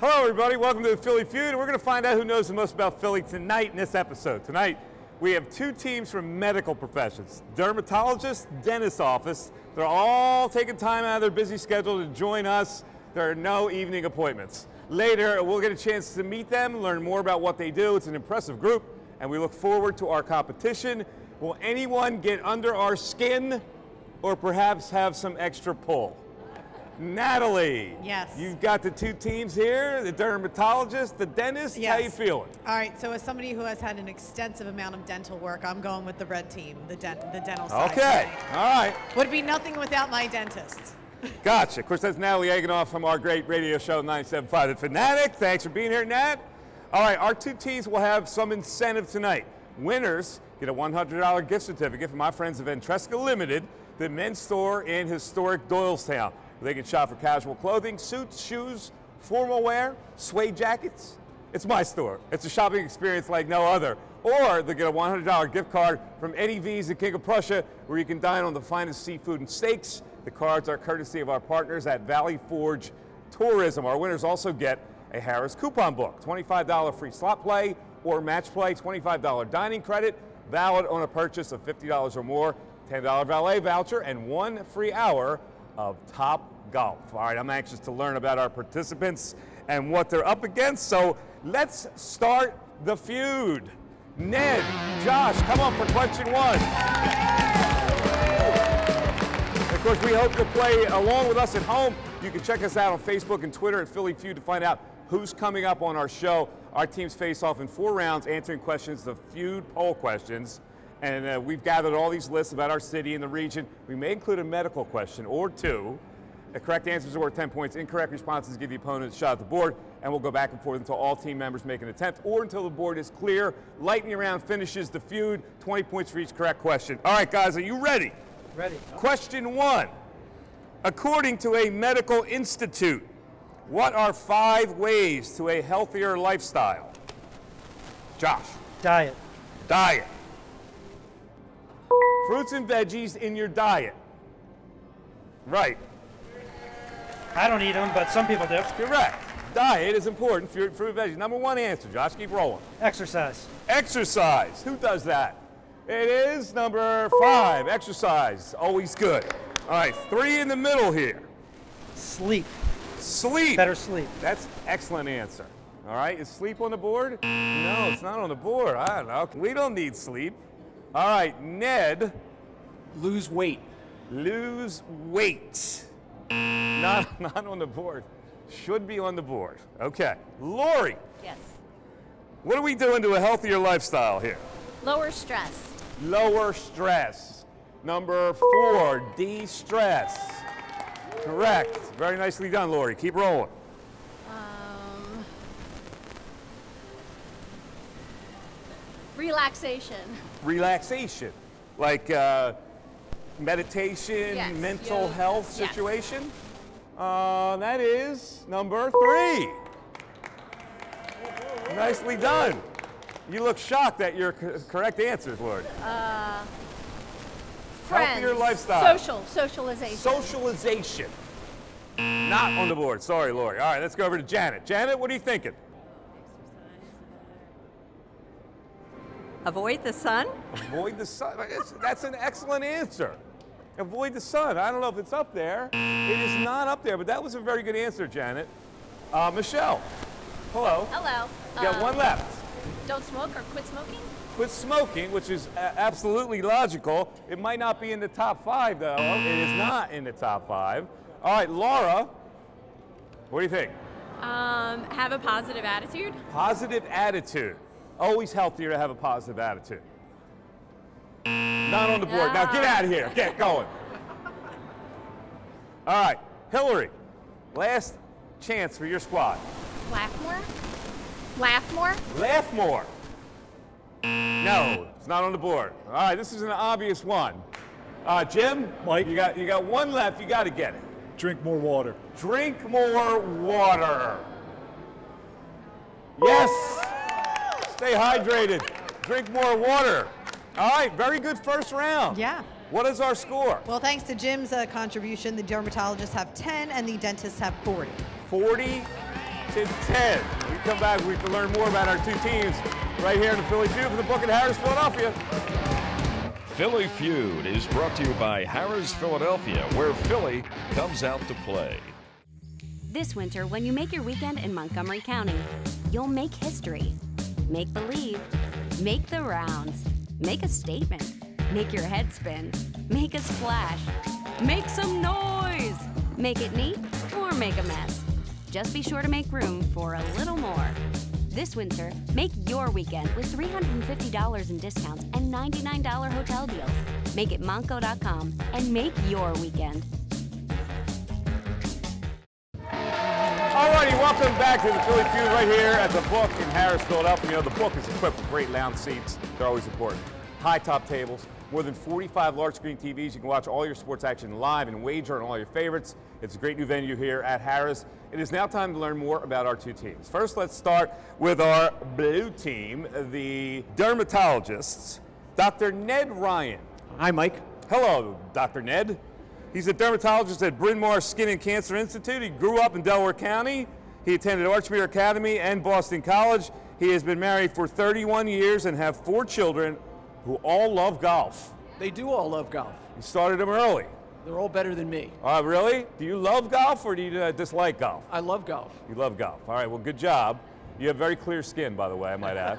Hello, everybody. Welcome to the Philly Feud. And we're going to find out who knows the most about Philly tonight in this episode. Tonight, we have two teams from medical professions, dermatologist, dentist office. They're all taking time out of their busy schedule to join us. There are no evening appointments. Later, we'll get a chance to meet them, learn more about what they do. It's an impressive group, and we look forward to our competition. Will anyone get under our skin or perhaps have some extra pull? Natalie. Yes. You've got the two teams here, the dermatologist, the dentist. Yes. How you feeling? All right, so as somebody who has had an extensive amount of dental work, I'm going with the red team, the dental side. Okay, all right. Would be nothing without my dentist. Gotcha. Of course, that's Natalie Eganoff from our great radio show, 97.5 The Fanatic. Thanks for being here, Nat. All right, our two teams will have some incentive tonight. Winners get a $100 gift certificate from our friends at Ventresca Limited, the men's store in historic Doylestown. They can shop for casual clothing, suits, shoes, formal wear, suede jackets. It's my store. It's a shopping experience like no other. Or they get a $100 gift card from Eddie V's at King of Prussia, where you can dine on the finest seafood and steaks. The cards are courtesy of our partners at Valley Forge Tourism. Our winners also get a Harris coupon book, $25 free slot play or match play, $25 dining credit, valid on a purchase of $50 or more, $10 valet voucher, and 1 free hour of Top Golf. All right, I'm anxious to learn about our participants and what they're up against, so let's start the feud. Ned, Josh, come on for question one. Of course, we hope you'll play along with us at home. You can check us out on Facebook and Twitter at Philly Feud to find out who's coming up on our show. Our teams face off in 4 rounds, answering questions, the Feud poll questions. And we've gathered all these lists about our city and the region. We may include a medical question or 2. The correct answers are worth 10 points. Incorrect responses give the opponent a shot at the board, and we'll go back and forth until all team members make an attempt or until the board is clear. Lightning round finishes the feud. 20 points for each correct question. All right, guys, are you ready? Ready. Question 1. According to a medical institute, what are 5 ways to a healthier lifestyle? Josh. Diet. Diet. Fruits and veggies in your diet. Right. I don't eat them, but some people do. Correct. Diet is important for fruit and veggies. Number 1 answer, Josh. Keep rolling. Exercise. Exercise. Who does that? It is number 5. Exercise. Always good. All right, 3 in the middle here. Sleep. Sleep. Better sleep. That's excellent answer. All right, is sleep on the board? No, it's not on the board. I don't know. We don't need sleep. All right, Ned. Lose weight. Lose weight. Not on the board. Should be on the board. Okay. Lori. Yes. What are we doing to a healthier lifestyle here? Lower stress. Lower stress. Number 4, de-stress. Correct. Very nicely done, Lori. Keep rolling. Relaxation. Relaxation. Like meditation, Yes, mental yoga, health yes. situation. That is number 3. Nicely done. You look shocked at your correct answers, Lord. Friends. Healthier lifestyle. Socialization. Socialization. Not on the board. Sorry, Lori. All right, let's go over to Janet. Janet, what are you thinking? Avoid the sun? Avoid the sun. That's an excellent answer. Avoid the sun. I don't know if it's up there. It is not up there, but that was a very good answer, Janet. Michelle. Hello. Hello. You got 1 left. Don't smoke or quit smoking? Quit smoking, which is absolutely logical. It might not be in the top 5, though. It is not in the top 5. All right, Laura, what do you think? Have a positive attitude. Positive attitude. Always healthier to have a positive attitude. Not on the board. Now get out of here. Get going. All right, Hillary, last chance for your squad. Laugh more? Laugh more? Laugh more. No, it's not on the board. All right, this is an obvious one. Jim, Mike? you got 1 left. You got to get it. Drink more water. Drink more water. Yes. Stay hydrated. Drink more water. All right, very good first round. Yeah. What is our score? Well, thanks to Jim's contribution, the dermatologists have 10 and the dentists have 40. 40 to 10. We come back, we can learn more about our two teams right here in the Philly Feud from the book in Harrah's, Philadelphia. Philly Feud is brought to you by Harrah's Philadelphia, where Philly comes out to play. This winter, when you make your weekend in Montgomery County, you'll make history. Make believe. Make the rounds. Make a statement. Make your head spin. Make a splash. Make some noise. Make it neat or make a mess. Just be sure to make room for a little more. This winter, make your weekend with $350 in discounts and $99 hotel deals. Make it Monco.com and make your weekend. Alrighty, welcome back to the Philly Feud right here at the Book in Harrah's, Philadelphia. You know, the Book is equipped with great lounge seats. They're always important. High top tables, more than 45 large screen TVs. You can watch all your sports action live and wager on all your favorites. It's a great new venue here at Harrah's. It is now time to learn more about our two teams. First, let's start with our blue team, the dermatologists, Dr. Ned Ryan. Hi, Mike. Hello, Dr. Ned. He's a dermatologist at Bryn Mawr Skin and Cancer Institute. He grew up in Delaware County. He attended Archmere Academy and Boston College. He has been married for 31 years and have 4 children who all love golf. They do all love golf. He started them early. They're all better than me. Really? Do you love golf or do you dislike golf? I love golf. You love golf. All right, well, good job. You have very clear skin, by the way, I might add.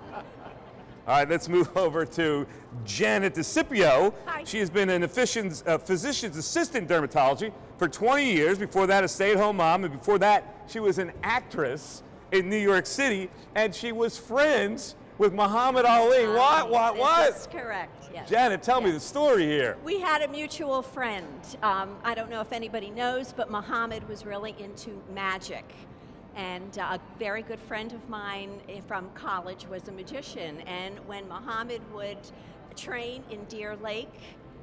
All right, let's move over to Janet DeCipio. Hi. She has been an physician's assistant dermatology for 20 years. Before that, a stay-at-home mom, and before that, she was an actress in New York City, and she was friends with Muhammad Ali. What? This is correct, yes. Janet, tell me the story here. We had a mutual friend. I don't know if anybody knows, but Muhammad was really into magic. And a very good friend of mine from college was a magician. And when Muhammad would train in Deer Lake,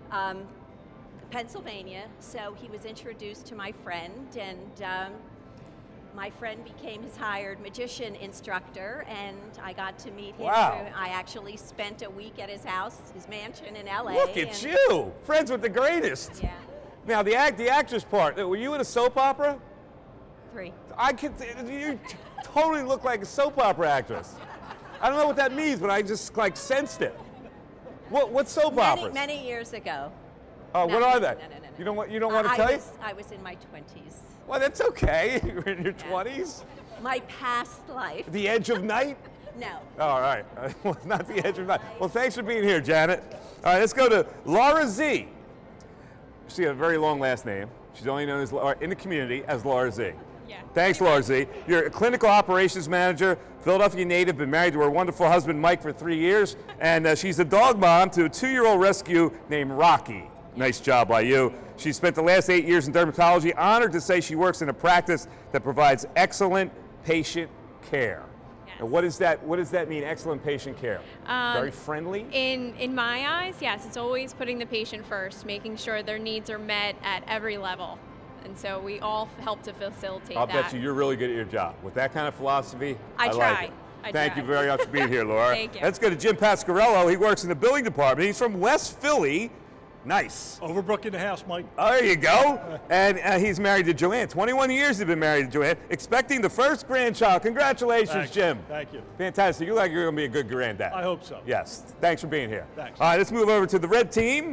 Pennsylvania, so he was introduced to my friend, and my friend became his hired magician instructor, and I got to meet him. Wow. I actually spent a week at his house, his mansion in LA. Look at you, friends with the greatest. Yeah. Now, the actress part, were you in a soap opera? 3. You totally look like a soap opera actress. I don't know what that means, but I just like sensed it. What soap operas? Many years ago. Oh, what are they? No. You don't want to tell you? I was in my 20s. Well, that's okay. You're in your 20s. My past life. The Edge of Night? No. All right. Well, it's not the Edge of Night. Well, thanks for being here, Janet. All right, let's go to Laura Z. She has a very long last name. She's only known as in the community as Laura Z. Yeah. Thanks, Laura Z. You're a clinical operations manager, Philadelphia native, been married to her wonderful husband, Mike, for 3 years, and she's a dog mom to a 2-year-old rescue named Rocky. Nice job by you. She spent the last 8 years in dermatology. Honored to say she works in a practice that provides excellent patient care. Yes. And what does that mean, excellent patient care? Very friendly? In my eyes, yes, it's always putting the patient first, making sure their needs are met at every level. And so we all help to facilitate I'll that. bet you're really good at your job. With that kind of philosophy, I like try. it. I Thank try. you very much for being here, Laura. Thank you. Let's go to Jim Pasquarello. He works in the building department. He's from West Philly. Nice. Overbrook in the house, Mike. Oh, there you go. And he's married to Joanne. 21 years he's been married to Joanne, expecting the first grandchild. Congratulations, Thanks. Jim. Thank you. Fantastic. You look like you're going to be a good granddad. I hope so. Yes. Thanks for being here. Thanks. All right, let's move over to the red team.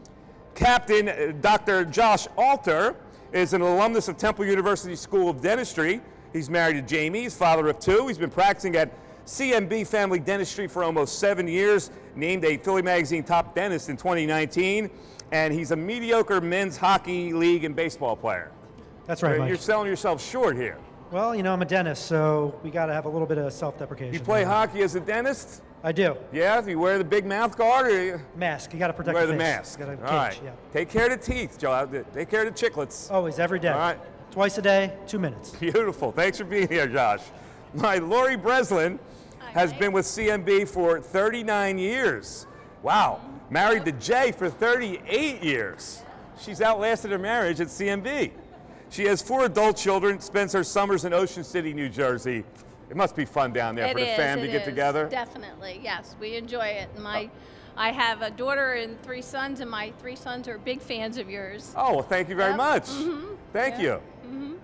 Captain Dr. Josh Alter is an alumnus of Temple University School of Dentistry. He's married to Jamie. He's father of 2. He's been practicing at CMB Family Dentistry for almost 7 years, named a Philly Magazine top dentist in 2019, and he's a mediocre men's hockey league and baseball player. That's right, You're Mike. selling yourself short here. Well, you know, I'm a dentist, so we got to have a little bit of self-deprecation. You play hockey as a dentist? I do. Yeah? Do you wear the big mouth guard? Or you Mask. You got to protect wear the the face. mask? You got All to cage, right. yeah. Take care of the teeth, Joe. Take care of the chiclets. Always, every day. All right. Twice a day, 2 minutes. Beautiful. Thanks for being here, Josh. Lori Breslin has been with CMB for 39 years. Wow. Married to Jay for 38 years. She's outlasted her marriage at CMB. She has 4 adult children, spends her summers in Ocean City, New Jersey. It must be fun down there for the family to get together. Definitely, yes. We enjoy it. I have a daughter and 3 sons, and my 3 sons are big fans of yours. Oh, well, thank you very Yep. much. Mhm. Thank Yeah. you. Mhm.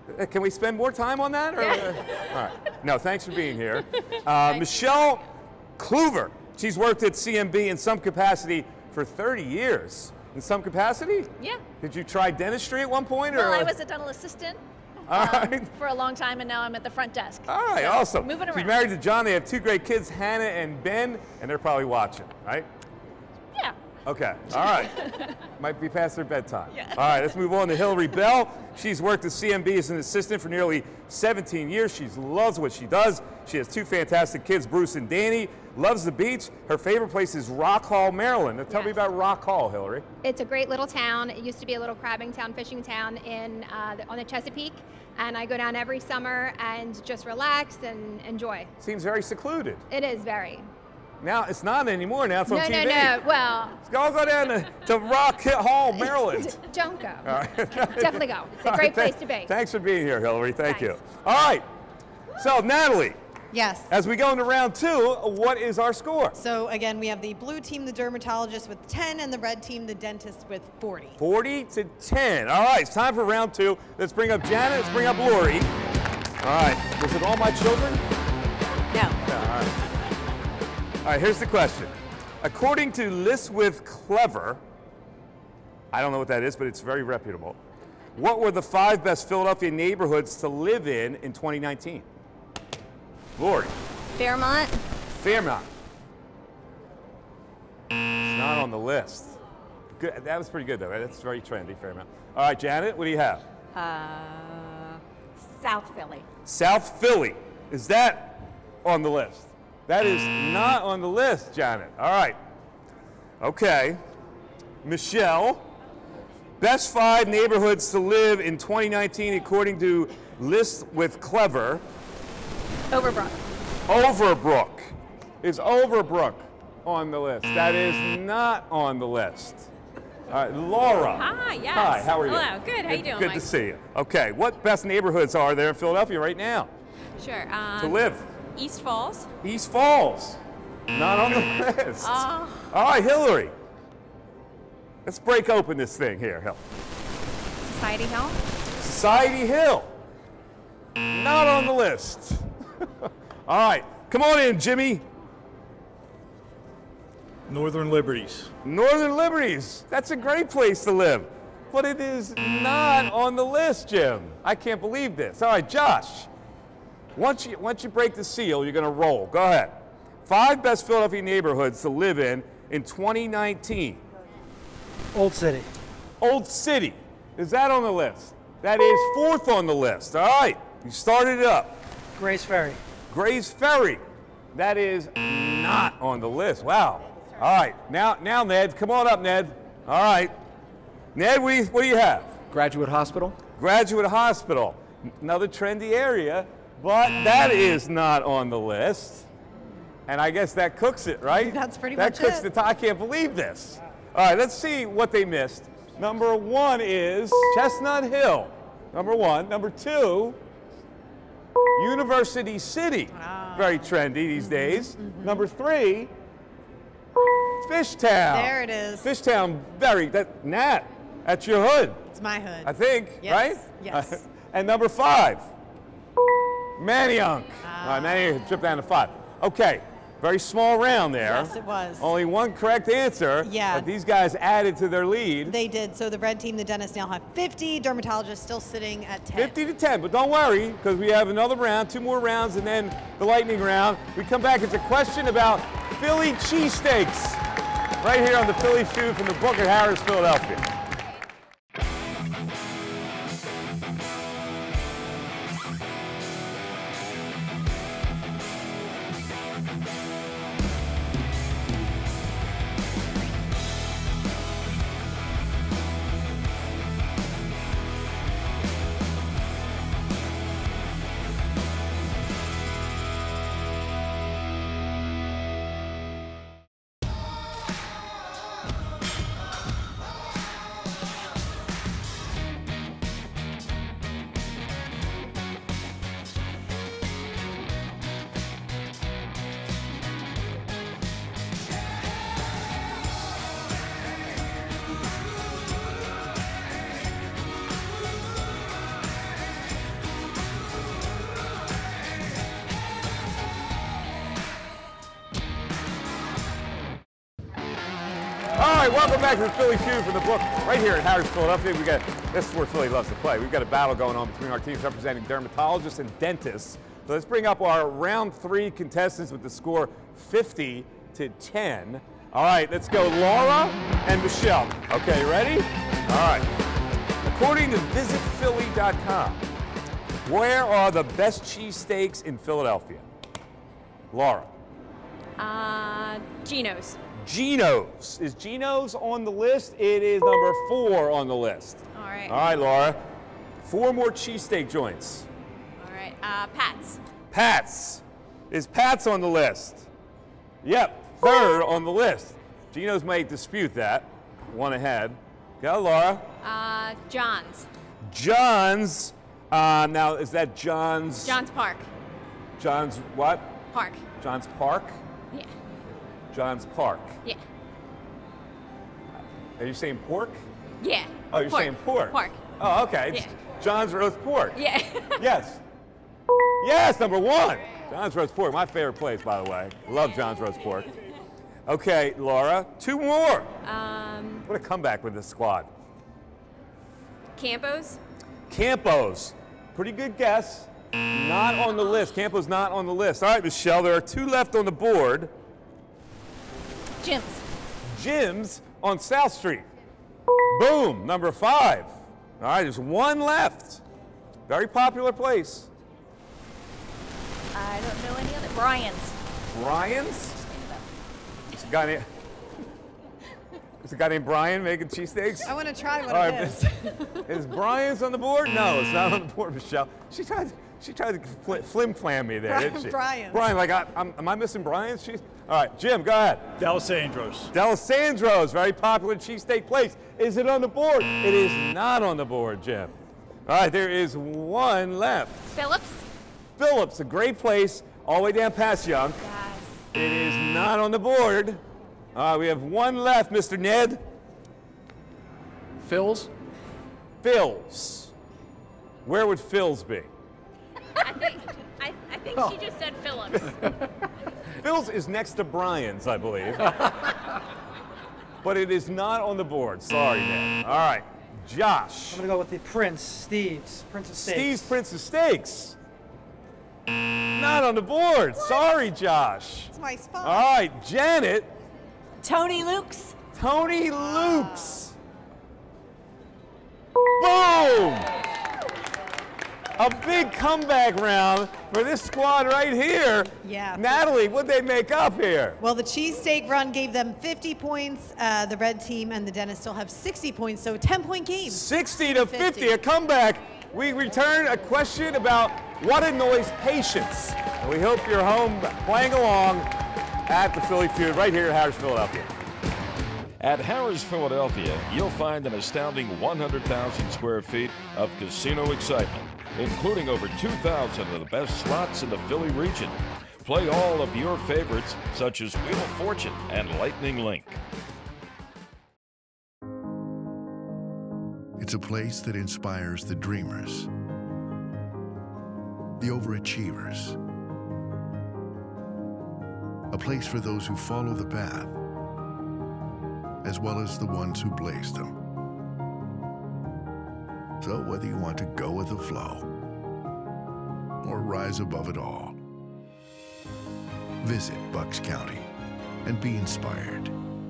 Can we spend more time on that? Or, all right. No, thanks for being here. Michelle Kluver. She's worked at CMB in some capacity for 30 years. In some capacity? Yeah. Did you try dentistry at one point? Well, or? I was a dental assistant for a long time, and now I'm at the front desk. All right, So, awesome. Moving around. She's married to John. They have 2 great kids, Hannah and Ben, and they're probably watching, right? Yeah. Okay, all right. Might be past their bedtime. Yeah. All right, let's move on to Hillary Bell. She's worked at CMB as an assistant for nearly 17 years. She loves what she does. She has 2 fantastic kids, Bruce and Danny. Loves the beach. Her favorite place is Rock Hall, Maryland. Now tell me about Rock Hall, Hillary. It's a great little town. It used to be a little crabbing town, fishing town on the Chesapeake. And I go down every summer and just relax and enjoy. Seems very secluded. It is very. Now, it's not anymore. Now it's on TV. No. Well, Let's go down to Rock Hall, Maryland. don't go. All right. Definitely go. It's a great place to be. Thanks for being here, Hillary. Thank you. All right. So, Natalie. Yes. As we go into round 2, what is our score? So again, we have the blue team, the dermatologist, with 10, and the red team, the dentist, with 40. 40 to 10. All right, it's time for round 2. Let's bring up Janet. Let's bring up Lori. All right. Was it all my children? No. Yeah, all right. All right, here's the question. According to List with Clever, I don't know what that is, but it's very reputable. What were the 5 best Philadelphia neighborhoods to live in 2019? Lori. Fairmont. Fairmont. It's not on the list. Good. That was pretty good, though. Right? That's very trendy, Fairmont. All right, Janet, what do you have? South Philly. South Philly. Is that on the list? That is not on the list, Janet. All right. Okay. Michelle. Best 5 neighborhoods to live in 2019 according to List with Clever. Overbrook. Overbrook. Is Overbrook on the list? That is not on the list. All right, Laura. Hi, yes. Hi, how are you? Hello, good. How you doing, Good Mike? to see you. Okay, what best neighborhoods are there in Philadelphia right now Sure. to live? East Falls. East Falls. Not on the list. Oh. All right, Hillary. Let's break open this thing here, Hill. Society Hill. Society Hill. Not on the list. All right, come on in, Jimmy. Northern Liberties. Northern Liberties. That's a great place to live. But it is not on the list, Jim. I can't believe this. All right, Josh. Once you break the seal, you're going to roll. Go ahead. 5 best Philadelphia neighborhoods to live in 2019. Old City. Old City. Is that on the list? That is 4th on the list. All right. You started it up. Grace Ferry. Grace Ferry. That is not on the list. Wow. All right. Now, Ned. Come on up, Ned. All right. Ned, what do you have? Graduate Hospital. Graduate Hospital. Another trendy area, but that is not on the list. And I guess that cooks it, right? That's pretty that much cooks it. I can't believe this. All right, let's see what they missed. Number 1 is Chestnut Hill. Number 1. Number 2, University City. Very trendy these days. Number 3, Fishtown. There it is. Fishtown, Nat, that's your hood. It's my hood. I think, Yes, right? yes. And number 5, Manayunk. All right, Manayunk dropped down to 5. Okay, very small round there. Yes, it was. Only 1 correct answer. Yeah. But these guys added to their lead. They did. So the red team, the dentist, now have 50. Dermatologist still sitting at 10. 50 to 10, but don't worry, because we have another round, 2 more rounds, and then the lightning round. We come back, it's a question about Philly cheesesteaks, right here on the Philly Feud from the book at Harrah's, Philadelphia. right, welcome back to the Philly Feud from the book right here at Harrah's, Philadelphia. This is where Philly loves to play. We've got a battle going on between our teams representing dermatologists and dentists. So let's bring up our round 3 contestants with the score 50-10. All right, let's go Laura and Michelle. Okay, you ready? All right. According to visitphilly.com, where are the best cheesesteaks in Philadelphia? Laura. Geno's. Geno's. Is Geno's on the list? It is number 4 on the list. All right. All right, Laura. 4 more cheesesteak joints. All right. Pat's. Pat's. Is Pat's on the list? Yep, 3rd on the list. Geno's might dispute that. 1 ahead. Go, Laura. John's. John's. Now, is that John's? John's Park. John's what? Park. John's Park? Yeah. John's Park. Yeah. Are you saying pork? Yeah. Oh, you're saying pork? Park. Oh, okay. Yeah. John's roast pork. Yeah. Yes. Yes, number 1. John's roast pork, my favorite place, by the way. Love John's roast pork. Okay, Laura, 2 more. What a comeback with this squad. Campo's. Campo's. Pretty good guess. Not on the list. Campo's not on the list. All right, Michelle, there are 2 left on the board. Jim's. Jim's on South Street. Boom, number 5. All right, there's 1 left. Very popular place. I don't know any other. Brian's. Brian's? There's a guy named Brian making cheesesteaks? I want to try one All of right, his. Is Brian's on the board? No, it's not on the board, Michelle. She tried to flim-flam me there, didn't she? Brian's. Brian, like, am I missing Brian's? All right, Jim, go ahead. D'Alessandro's. D'Alessandro's, very popular cheesesteak place. Is it on the board? It is not on the board, Jim. All right, there is 1 left. Phillips. Phillips, a great place, all the way down past Young. Yes. It is not on the board. We have 1 left, Mr. Ned. Phil's. Phil's. Where would Phil's be? I think she just said Phillips. Phil's is next to Brian's, I believe. But it is not on the board. Sorry, Ned. All right, Josh. I'm going to go with the Steve's Prince of Steaks. Steve's Prince of Steaks. Not on the board. What? Sorry, Josh. It's my spot. All right, Janet. Tony Luke's. Tony Luke's. Boom! A big comeback round for this squad right here. Yeah. Natalie, what'd they make up here? Well, the cheesesteak run gave them 50 points. The red team and the dentist still have 60 points, so 10-point game. 60-50, a comeback. We return a question about what annoys patients. And we hope you're home playing along at the Philly Feud right here at Harrah's, Philadelphia. At Harrah's, Philadelphia, you'll find an astounding 100,000 square feet of casino excitement, including over 2,000 of the best slots in the Philly region. Play all of your favorites, such as Wheel of Fortune and Lightning Link. It's a place that inspires the dreamers, the overachievers. A place for those who follow the path, as well as the ones who blaze them. So whether you want to go with the flow or rise above it all, visit Bucks County and be inspired.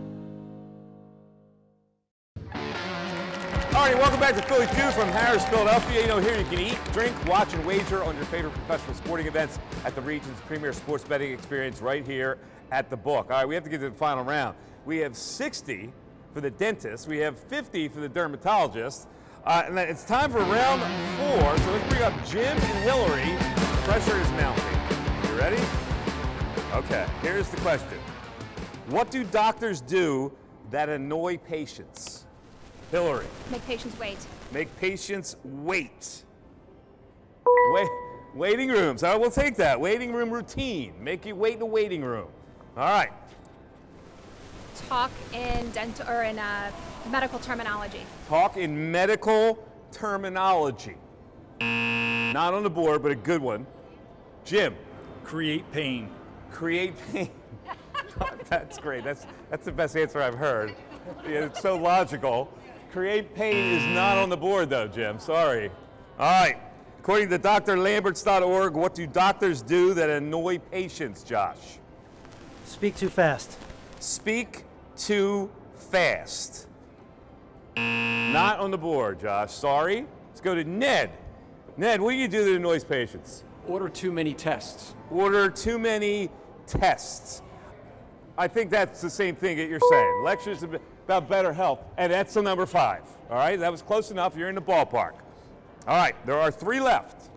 All right, welcome back to Philly Feud from Harrah's, Philadelphia. You know, here you can eat, drink, watch, and wager on your favorite professional sporting events at the region's premier sports betting experience right here at the Book. All right, we have to get to the final round. We have 60 for the dentist. We have 50 for the dermatologist. And then it's time for round 4. So let's bring up Jim and Hillary. The pressure is mounting. You ready? Okay, here's the question. What do doctors do that annoy patients? Hillary. Make patients wait. Make patients wait. Waiting rooms. All right, we'll take that. Waiting room routine. Make you wait in the waiting room. All right. Talk in dental or in medical terminology. Talk in medical terminology. Not on the board, but a good one. Jim. Create pain. Create pain. That's great. That's the best answer I've heard. Yeah, it's so logical. Create pain is not on the board, though, Jim. Sorry. All right. According to drlamberts.org, what do doctors do that annoy patients, Josh? Speak too fast. Speak too fast. Not on the board, Josh. Sorry. Let's go to Ned. Ned, what do you do that annoys patients? Order too many tests. Order too many tests. I think that's the same thing that you're saying. Lectures about better health, and that's the number 5. All right, that was close enough. You're in the ballpark. All right, there are 3 left.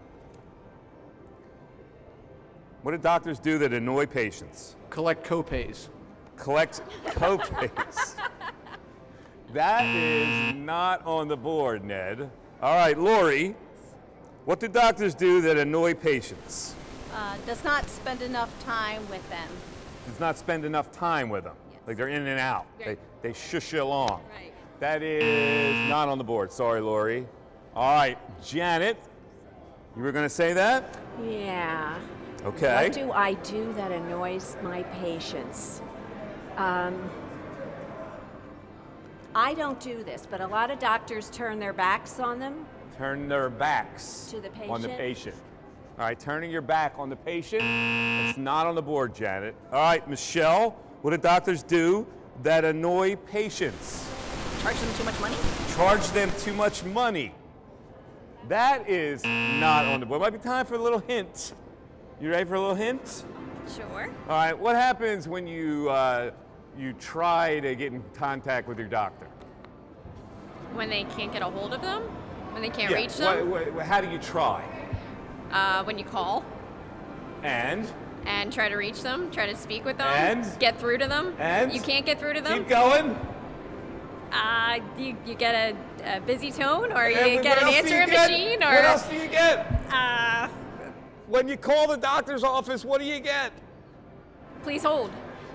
What do doctors do that annoy patients? Collect copays. Collect copays. That is not on the board, Ned. All right, Lori, what do doctors do that annoy patients? Does not spend enough time with them. Does not spend enough time with them. Yes. Like they're in and out. Right. They shush you along. Right. That is not on the board. Sorry, Lori. All right, Janet, you were going to say that? Yeah. Okay. What do I do that annoys my patients? I don't do this, but a lot of doctors turn their backs on them. Turn their backs to the patient. On the patient. All right, turning your back on the patient. It's not on the board, Janet. All right, Michelle, what do doctors do that annoy patients? Charge them too much money? Charge them too much money. That is not on the board. Might be time for a little hint. You ready for a little hint? Sure. All right, what happens when you try to get in contact with your doctor? When they can't get a hold of them? When they can't reach them? How do you try? When you call. And try to reach them, try to speak with them, and get through to them. And you can't get through to them. Keep going. You get a busy tone, or you get an answering machine, or what else do you get? When you call the doctor's office, what do you get? Please hold.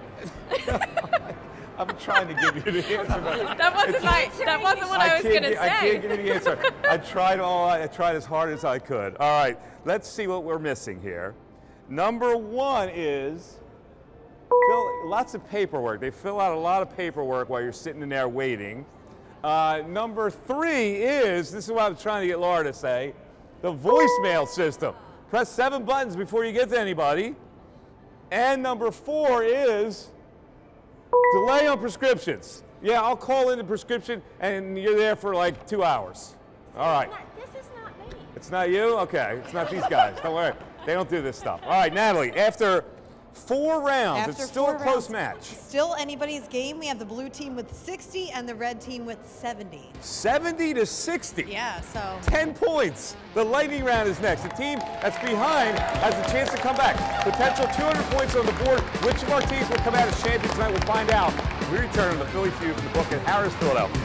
I'm trying to give you the answer. That wasn't what I was going to say. I can't give you the answer. I tried as hard as I could. All right, let's see what we're missing here. Number 1 is lots of paperwork. They fill out a lot of paperwork while you're sitting in there waiting. Number 3 is, this is what I was trying to get Laura to say, the voicemail system. Press 7 buttons before you get to anybody. And number 4 is delay on prescriptions. Yeah, I'll call in the prescription and you're there for like 2 hours. All right. This is not me. It's not you? Okay, it's not these guys. Don't worry. They don't do this stuff. All right, Natalie, after 4 rounds, it's still a close match. Still anybody's game. We have the blue team with 60 and the red team with 70. 70 to 60. Yeah, so 10 points. The lightning round is next. The team that's behind has a chance to come back. Potential 200 points on the board. Which of our teams will come out as champions tonight? We'll find out. We return to the Philly Feud from the book at Harrah's, Philadelphia.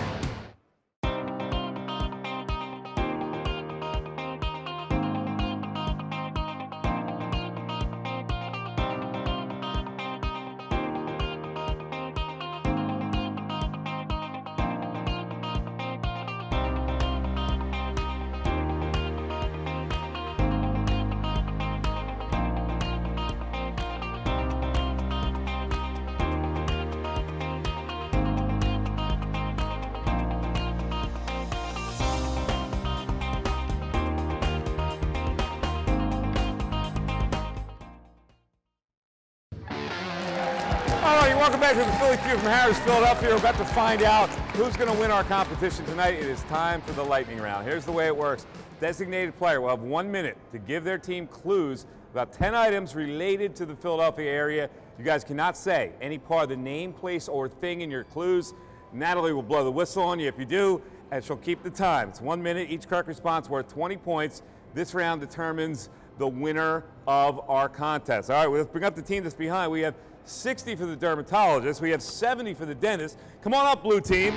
Welcome back to the Philly Feud from Harrah's, Philadelphia. We're about to find out who's going to win our competition tonight. It is time for the lightning round. Here's the way it works. Designated player will have 1 minute to give their team clues about 10 items related to the Philadelphia area. You guys cannot say any part of the name, place, or thing in your clues. Natalie will blow the whistle on you if you do, and she'll keep the time. It's 1 minute. Each correct response worth 20 points. This round determines the winner of our contest. All right, let's bring up the team that's behind. We have 60 for the dermatologist. We have 70 for the dentist. Come on up, blue team.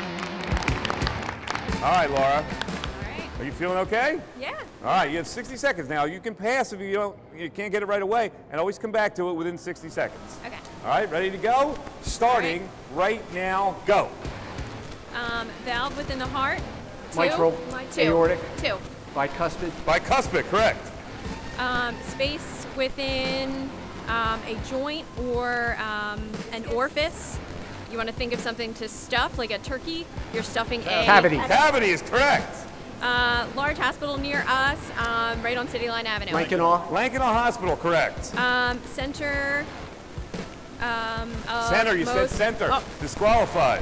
All right, Laura. All right. Are you feeling okay? Yeah. All right, you have 60 seconds now. You can pass if you can't get it right away, and always come back to it within 60 seconds. Okay. All right, ready to go? Starting right now, go. Valve within the heart. Mitral, aortic. 2. Bicuspid. Bicuspid, correct. Space within a joint or an orifice. You want to think of something to stuff, like a turkey. You're stuffing a Cavity. Cavity is correct. Large hospital near us, right on City Line Avenue. Lankenau. Lankenau Hospital, correct. Center. Center, you said center. Oh. Disqualified.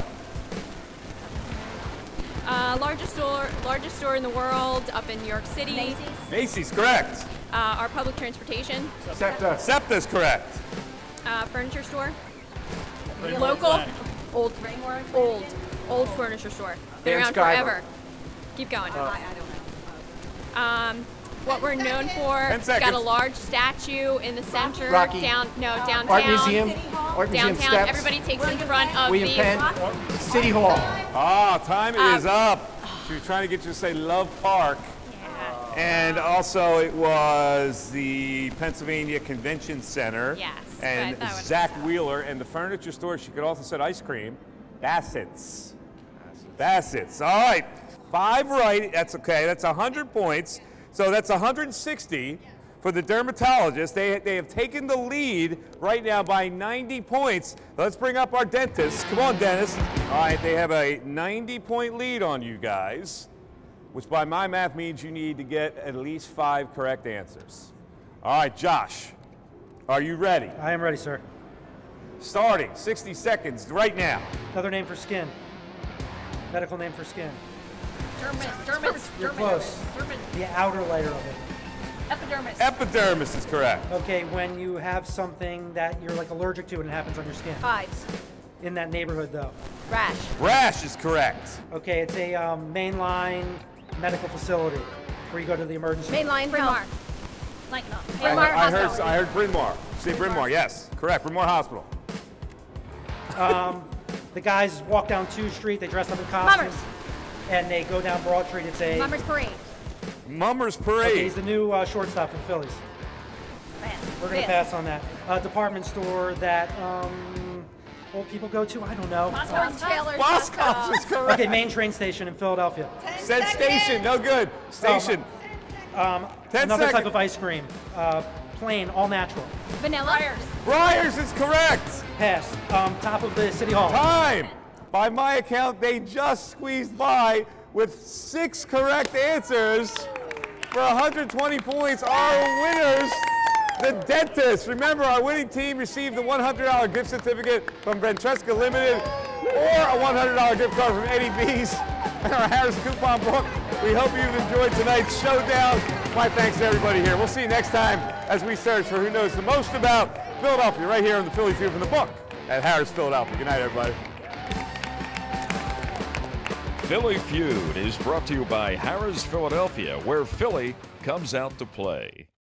Largest store in the world, up in New York City. Macy's. Macy's, correct. Our public transportation. SEPTA. SEPTA's correct. Furniture store. Raymore Local. Flag. Old furniture store. Been Dan around Skyver. forever. Keep going. What we're known for. 10 seconds. Got a large statue in the center. Rocky. Downtown. Art Museum. Art Museum Downtown. steps. Everybody takes in front of William the. Penn. City Hall. Ah, time is up. She was trying to get you to say Love Park. And also it was the Pennsylvania Convention Center. Yes. And that one Zach Wheeler. And the furniture store, she could also said ice cream. Bassett's. Bassett's. All right. 5 right. That's okay. That's 100 points. So that's 160 for the dermatologist. They have taken the lead right now by 90 points. Let's bring up our dentist. Come on, dentist. All right, they have a 90-point lead on you guys, which by my math means you need to get at least 5 correct answers. All right, Josh, are you ready? I am ready, sir. Starting 60 seconds right now. Another name for skin. Medical name for skin. Dermis. You're close. The outer layer of it. Epidermis. Epidermis is correct. Okay, when you have something that you're like allergic to and it happens on your skin. Hives. In that neighborhood, though. Rash. Rash is correct. Okay, it's a mainline medical facility where you go to the emergency. Mainline Bryn Mawr. Like no. I heard Bryn Mawr. Say Bryn Mawr, yes, correct. Bryn Mawr Hospital. The guys walk down 2 Street, they dress up in costumes. Mummers. And they go down Broad Street. It's a Mummers Parade. Mummers Okay, Parade. he's the new shortstop for the Phillies. We're going to pass on that. Department store that old people go to. I don't know. Boscov's is correct. Okay, main train station in Philadelphia. Said station, no good. Station. 10 Another type seconds. of ice cream. Plain, all natural. Vanilla. Briars is correct. Pass. Top of the City Hall. Time. By my account, they just squeezed by with 6 correct answers for 120 points. Our winners, the dentist. Remember, our winning team received the $100 gift certificate from Ventresca Limited or a $100 gift card from Eddie B's and our Harris Coupon book. We hope you've enjoyed tonight's showdown. My thanks to everybody here. We'll see you next time as we search for who knows the most about Philadelphia right here on the Philly Feud from the book at Harris Philadelphia. Good night, everybody. Philly Feud is brought to you by Harris Philadelphia, where Philly comes out to play.